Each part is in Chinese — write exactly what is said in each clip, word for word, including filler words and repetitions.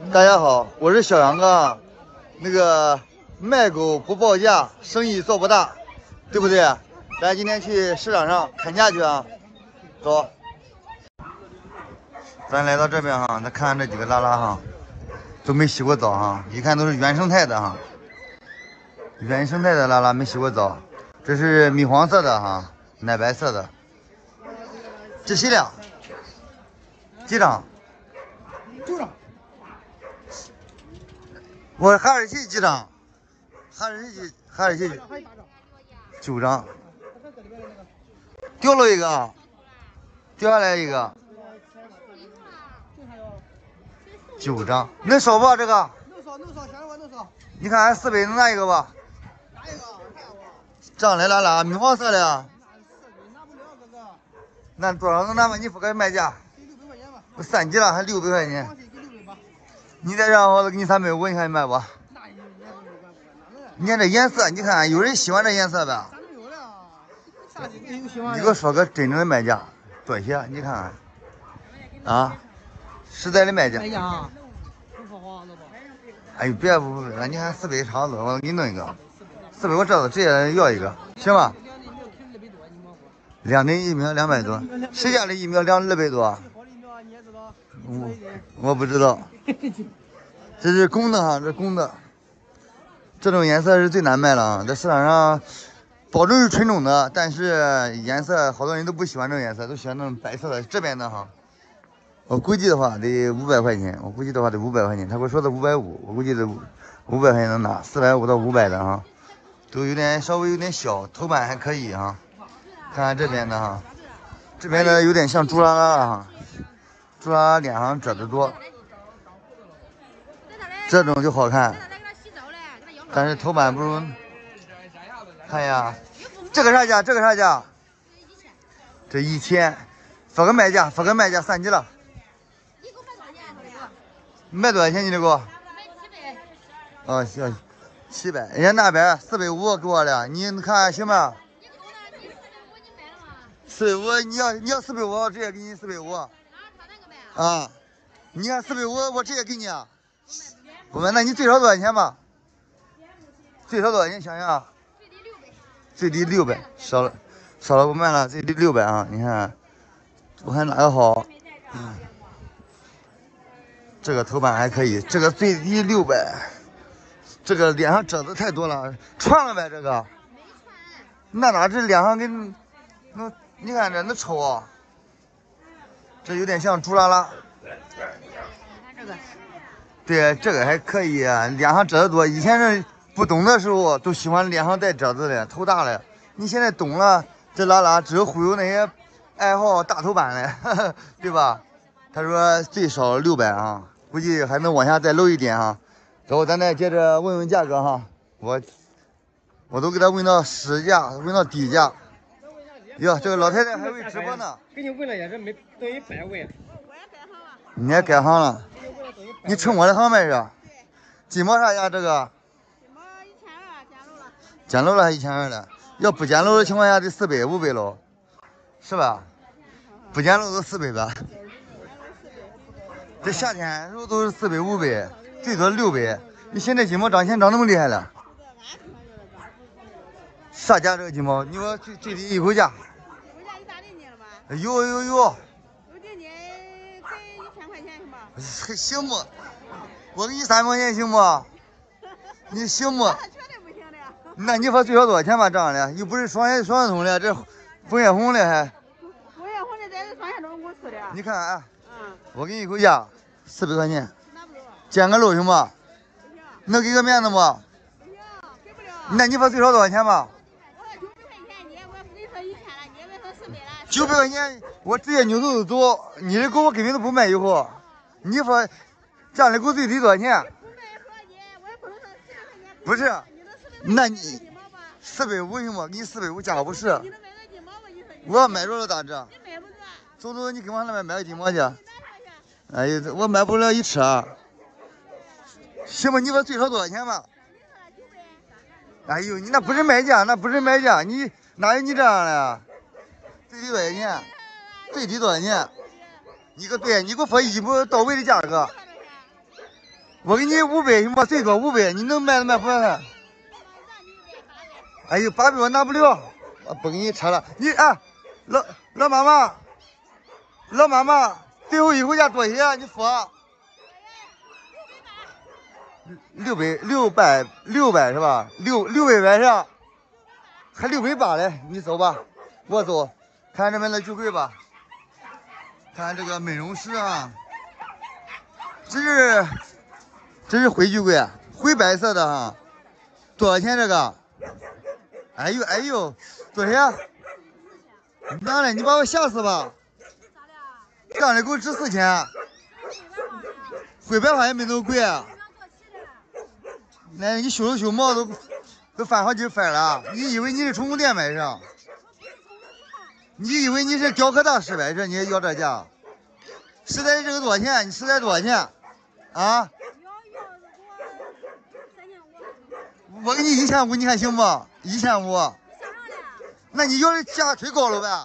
大家好，我是小杨哥。那个卖狗不报价，生意做不大，对不对？咱今天去市场上砍价去啊！走。咱来到这边哈，咱看看这几个拉拉哈，都没洗过澡哈，一看都是原生态的哈。原生态的拉拉没洗过澡，这是米黄色的哈，奶白色的。这些两几张？ 九张。 我哈士奇几张？哈士奇哈士奇九张。掉了一个，掉下来一个。九张，能少不这个？ 能少能少，先我能少。 你看俺四百能拿一个吧？ 拿一个， 这样来拉拉，米黄色的。 拿不了哥哥。 那多少能拿吧？你付个卖价。 给六百块钱吧。 我三级了，还六百块钱。 给六百八。 你再让我给你三百五，你看你卖不？ 那也也没办法， 你看这颜色，你看有人喜欢这颜色呗？ 咱都有了，啥的有喜欢的。 你给我说个真正的卖价，多少钱？你看看。啊？实在的卖价。 卖价啊。不说话了吧？ 哎呦，别不不了，你看四百差不多，我给你弄一个。四百我知道，直接要一个，行吧？两斤一苗两百多，谁家的疫苗两二百多？我我不知道。这是公的哈，这公的。这种颜色是最难卖了啊，在市场上保证是纯种的，但是颜色好多人都不喜欢这种颜色，都喜欢那种白色的。这边的哈。我估计的话得五百块钱，我估计的话得五百块钱。他给我说的五百五，我估计得五百块钱能拿，四百五到五百的哈，都有点稍微有点小，头版还可以哈。看看这边的哈，这边的有点像朱拉拉哈，朱拉拉脸上褶子多，这种就好看，但是头版不如。看呀，这个啥价？这个啥价？这一千，发个卖价，发个卖价，三级了。卖多少钱？你这给我？哦，行，七百。人家那边四百五给我的，你看行吗？四百五，你要你要四百五，我直接给你四百五。啊，你看四百五，我直接给你啊。不卖，那你最少多少钱吧？最少多少钱？想想。最低六百，少了少了不卖了，最低六百啊！你看，我看哪个好？嗯。这个头版还可以，这个最低六百，这个脸上褶子太多了，穿了呗这个。那哪这脸上跟那你看这那丑啊，这有点像朱拉拉。 这个。 对，这个还可以啊，脸上褶子多。以前是不懂的时候都喜欢脸上带褶子的，头大了。你现在懂了，这拉拉只有忽悠那些爱好大头版的，对吧？他说最少六百啊。估计还能往下再漏一点哈，然后咱再接着问问价格哈，我我都给他问到实价，问到底价。哟，这个老太太还会直播呢。 给你问了也是没等于白问。 你也改行了？你趁我的行卖是？鸡毛啥价这个？ 鸡毛一千二，减漏了。 减漏了还一千二了，要不减漏的情况下得四百五百喽，是吧？不减漏都四百吧。这夏天肉都是四百五百，最多六百。你现在鸡毛涨钱涨那么厉害了？啥价这个鸡毛？你说最最低一口价？ 一口价有打定金了吧？ 有有有。 有定金，给一千块钱行吗？ 还行不？我给你三块钱行不？你行不？ 绝对不行的。 那你说最少多少钱吧？这样的又不是双月双月通的，这枫叶红的还。 枫叶红的这是双叶通公司的。 你看啊。 嗯。 我给你一口价，四百块钱。 拿不走。 减个漏行吗？ 不行。 能给个面子不？ 不行，给不了。 那你说最少多少钱吧？ 我说九百块钱，你我不跟你说一千了，你也别说四百了。 九百块钱，我直接扭头就走。你的狗我根本都不卖以后。你说这样的狗最低多少钱？ 不卖说你，我也不能说四百块钱。 不是，那你四百五行吗？给你四百五加不是？ 你能买个鸡毛吗？你说。 我买着了打折。 你买不着。 走走，你跟我那边买个鸡毛去。哎呀，我买不了一尺啊。行吧，你说最少多少钱吧？哎呦，你那不是卖价，那不是卖价，你哪有你这样的？最低多少钱？最低多少钱？你个对，你给我说一步到位的价格。 我给你五百行吧，最多五百，你能卖就卖回来。哎呦，八百我拿不了，我不给你扯了。你啊，老老妈妈，老妈妈，最后一回价多少钱？你说。六百六百六百是吧？六六百元是吧？还六百八嘞，你走吧，我走。看这边的酒柜吧，看这个美容师啊，这是这是灰酒柜，灰白色的哈，多少钱这个？哎呦哎呦，多少钱？拿来，你把我吓死吧！刚才给我值四千，灰白花也没那么贵啊。那你修了修毛都都翻好几番了，你以为你是宠物店买是？你以为你是雕刻大师呗？这你也要这价？实在这个多少钱？你实在多少钱？啊？我给你一千五，你看行不？一千五。那你要的价忒高了呗？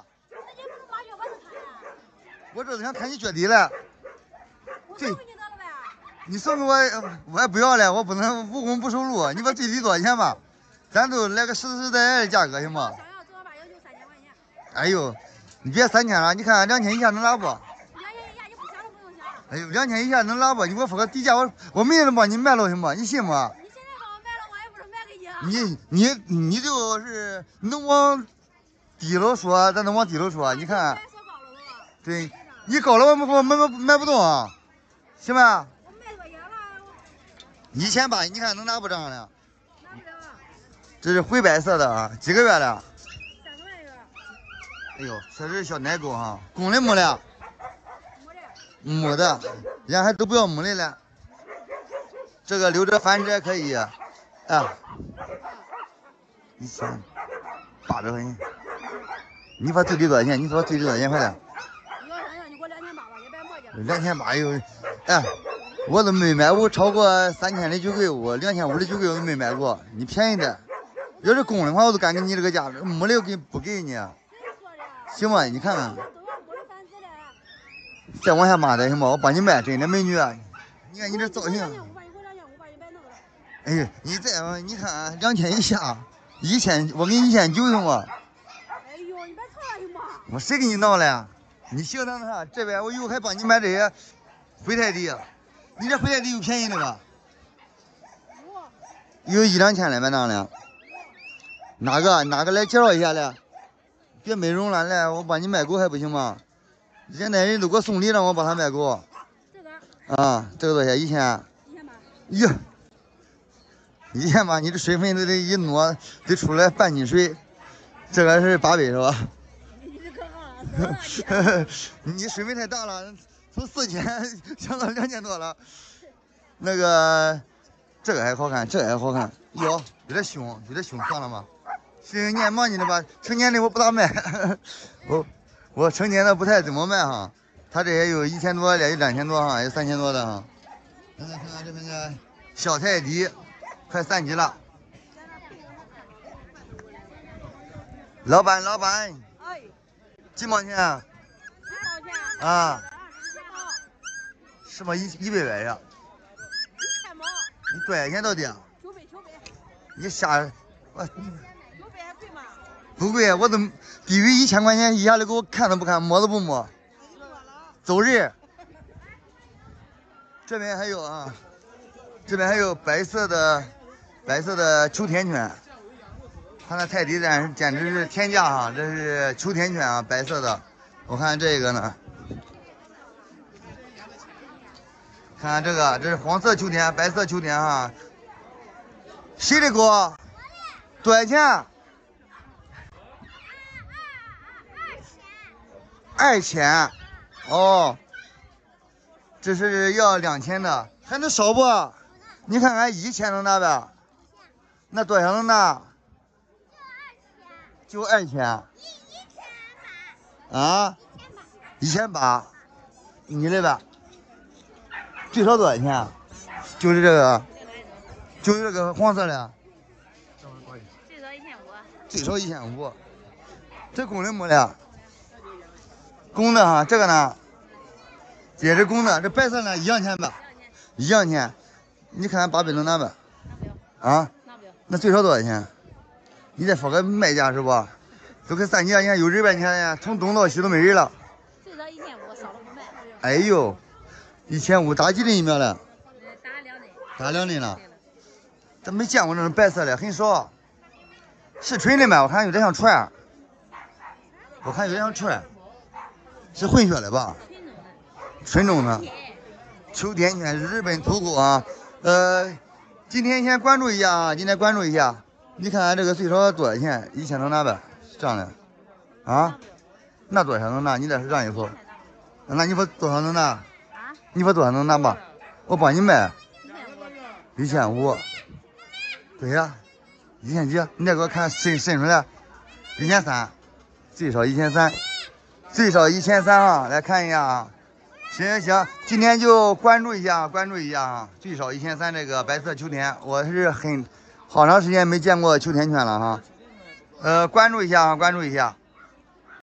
我这是想看你脚底了。对。你送给我，我也不要了，我不能无功不受禄。你把最低多少钱吧？咱都来个实实在在的价格行吗？哎呦，你别三千了，你看两千以下能拿不？两千以下你不想都不用想。哎呦，两千以下能拿不？你给我说个底价，我我明天能帮你卖了行吗？你信不？你现在帮我卖了，我也不是卖给你。你你你就是能往低了说，咱能往低了说。你看，对，你高了我我卖卖卖不动啊，行吧？一千八，你看能拿不着呢？这是灰白色的啊，几个月了？三个半月。哎呦，这是小奶狗哈，公的母的？母的，人家还都不要母的了。这个留着繁殖也可以啊。一千八百块钱。你说最低多少钱？你说最低多少钱？快点。你要想想，你给我两千八吧，也别磨叽了。两千八有，哎。我都没买过超过三千的酒柜屋，两千五的酒柜我都没买过。你便宜点，要是公的话，我都敢给你这个价，母的我给不给你？行吗？你看看，再往下骂点行吗？我帮你卖，真的美女。你看你这造型。哎呀，你再你看两千以下，一千我给你一千九行吗？哎呦，你别吵了行吗？我谁给你闹了？你行那啥，这边我以后还帮你买这些灰太地。你这回来的有便宜的吧？有一两千来买那了。哪个哪个来介绍一下来？别美容了，来我帮你卖狗还不行吗？现在人都给我送礼让我帮他卖狗。这个？啊，这个多少钱？一千。一千八。呀，一千八，你这水分都得一挪，得出来半斤水。这个是八百是吧？你这可好了，你水分太大了。从四千降到两千多了，那个这个还好看，这个还好看，哟，有点凶，有点凶，算了吧。是年忙你的吧？成年的我不咋卖，我我成年的不太怎么卖哈。他这也有一千多的，有两千多哈，有三千多的哈。咱来看看这边的小泰迪，快三级了。老板，老板，哎，几毛钱？几毛钱？啊。是吗？一一百元呀？一千毛。你多少钱到底？九百九百。你瞎我。九百还贵吗？不贵，我都低于一千块钱以下的给我看都不看，摸都不摸。走人。这边还有啊，这边还有白色的白色的秋田犬，它那泰迪蛋简直是天价哈！这是秋田犬啊，白色的。我看这个呢。看看这个，这是黄色秋田，白色秋田哈。谁的狗？多少钱？二千。哦，这是要两千的，还能少不？你看看一千能拿呗？那多少能拿？就二千。啊？一千八。你的呗？最少多少钱？就是这个，就是这个黄色的。最少一千五。最少一千五。这公的母的？公的哈，这个呢？也是公的，这白色呢一样钱吧？一样钱。 你看看八百能拿呗？ 拿不了， 啊？ 拿不了。 那最少多少钱？你再说个卖价是不？都跟三姐，你看有人呗？你看呀，从东到西都没人了。 最少一千五，少了不卖。 哎呦，一千五打几针疫苗了？ 打两针。 打两针了。咱没见过那种白色的，很少。是纯的吗？我看有点像串。我看有点像串。是混血的吧？纯种的。秋田犬，日本土狗啊。呃，今天先关注一下啊，今天关注一下。你看看这个最少多少钱？一千能拿呗？这样的。啊？那多少能拿？你再让一口。那你说多少能拿？ 啊？ 你说多少能拿吧？我帮你卖。一千五。对呀，一千几？你再给我看伸伸出来。一千三，最少一千三，最少一千三啊！来看一下啊。行行，今天就关注一下，关注一下啊！最少一千三这个白色秋田，我是很好长时间没见过秋田犬了哈。呃，关注一下啊，关注一下。